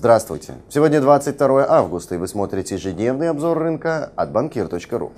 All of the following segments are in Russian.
Здравствуйте! Сегодня 22 августа, и вы смотрите ежедневный обзор рынка от Банкир.ру.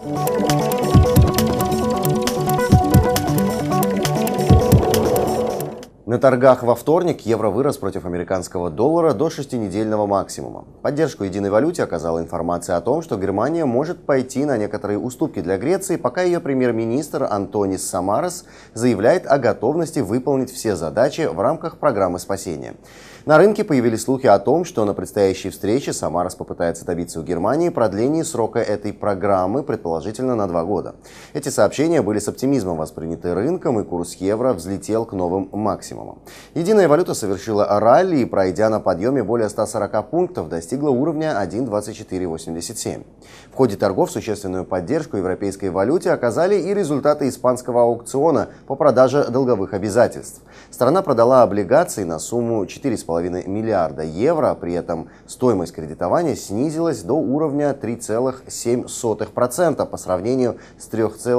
На торгах во вторник евро вырос против американского доллара до шестинедельного максимума. Поддержку единой валюте оказала информация о том, что Германия может пойти на некоторые уступки для Греции, пока ее премьер-министр Антонис Самарас заявляет о готовности выполнить все задачи в рамках программы спасения. На рынке появились слухи о том, что на предстоящей встрече Самарас попытается добиться у Германии продления срока этой программы, предположительно на 2 года. Эти сообщения были с оптимизмом восприняты рынком, и курс евро взлетел к новым максимумам. Единая валюта совершила ралли и, пройдя на подъеме более 140 пунктов, достигла уровня 1.2487. В ходе торгов существенную поддержку европейской валюте оказали и результаты испанского аукциона по продаже долговых обязательств. Страна продала облигации на сумму 4,5 миллиарда евро, при этом стоимость кредитования снизилась до уровня 3,7% по сравнению с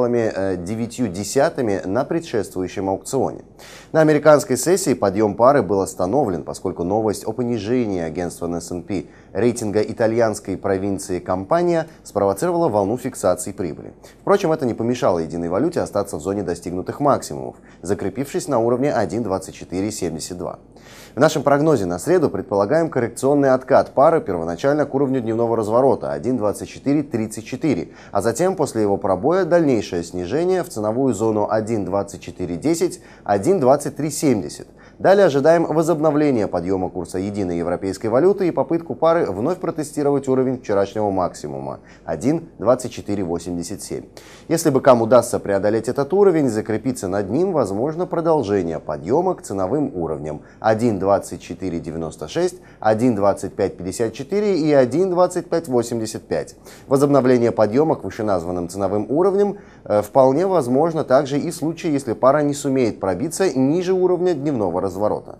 3,9% на предшествующем аукционе. На американской сессии подъем пары был остановлен, поскольку новость о понижении агентством S&P рейтинга итальянской провинции Кампания спровоцировала волну фиксации прибыли. Впрочем, это не помешало единой валюте остаться в зоне достигнутых максимумов, закрепившись на уровне 1.2472. В нашем прогнозе на среду предполагаем коррекционный откат пары первоначально к уровню дневного разворота 1.2434, а затем после его пробоя дальнейшее снижение в ценовую зону 1.2410, 1.2370. Далее ожидаем возобновления подъема курса единой европейской валюты и попытку пары вновь протестировать уровень вчерашнего максимума 1.2487. Если быкам удастся преодолеть этот уровень и закрепиться над ним, возможно продолжение подъема к ценовым уровням 1.2496, 1.2554 и 1.2585. Возобновление подъема к вышеназванным ценовым уровням вполне возможно также и в случае, если пара не сумеет пробиться ниже уровня дневного разворота.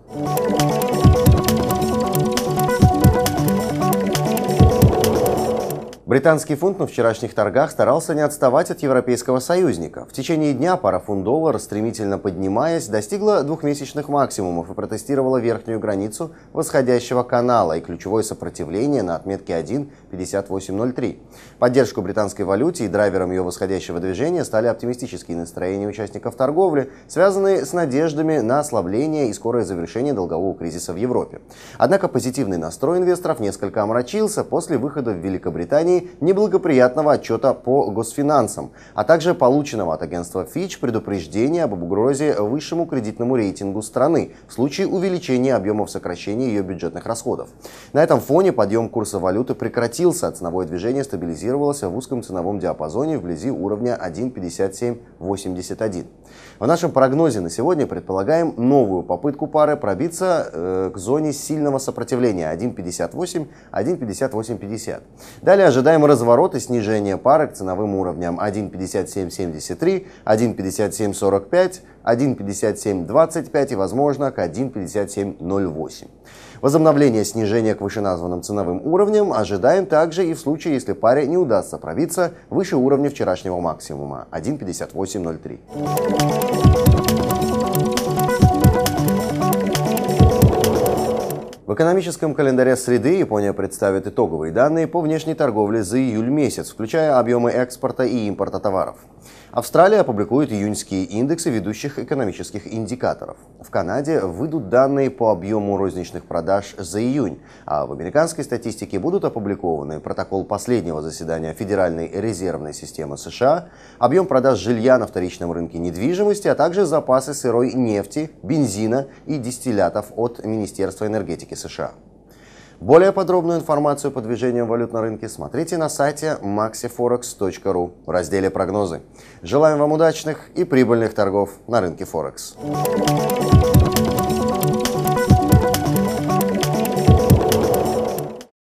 Британский фунт на вчерашних торгах старался не отставать от европейского союзника. В течение дня пара фунт-доллар, стремительно поднимаясь, достигла двухмесячных максимумов и протестировала верхнюю границу восходящего канала и ключевое сопротивление на отметке 1.5803. Поддержку британской валюте и драйвером ее восходящего движения стали оптимистические настроения участников торговли, связанные с надеждами на ослабление и скорое завершение долгового кризиса в Европе. Однако позитивный настрой инвесторов несколько омрачился после выхода в Великобритании неблагоприятного отчета по госфинансам, а также полученного от агентства Fitch предупреждения об угрозе высшему кредитному рейтингу страны в случае увеличения объемов сокращения ее бюджетных расходов. На этом фоне подъем курса валюты прекратился, а ценовое движение стабилизировалось в узком ценовом диапазоне вблизи уровня 1.5781. В нашем прогнозе на сегодня предполагаем новую попытку пары пробиться к зоне сильного сопротивления 1.58, 1.5850. Далее ожидаем разворот и снижение пары к ценовым уровням 1.5773, 1.5745, 1.5725 и, возможно, к 1.5708. Возобновление снижения к вышеназванным ценовым уровням ожидаем также и в случае, если паре не удастся пробиться выше уровня вчерашнего максимума 1.5803. В экономическом календаре среды Япония представит итоговые данные по внешней торговле за июль месяц, включая объемы экспорта и импорта товаров. Австралия опубликует июньские индексы ведущих экономических индикаторов. В Канаде выйдут данные по объему розничных продаж за июнь, а в американской статистике будут опубликованы протокол последнего заседания Федеральной резервной системы США, объем продаж жилья на вторичном рынке недвижимости, а также запасы сырой нефти, бензина и дистиллятов от Министерства энергетики США. Более подробную информацию по движениям валют на рынке смотрите на сайте maxiforex.ru в разделе «Прогнозы». Желаем вам удачных и прибыльных торгов на рынке Форекс.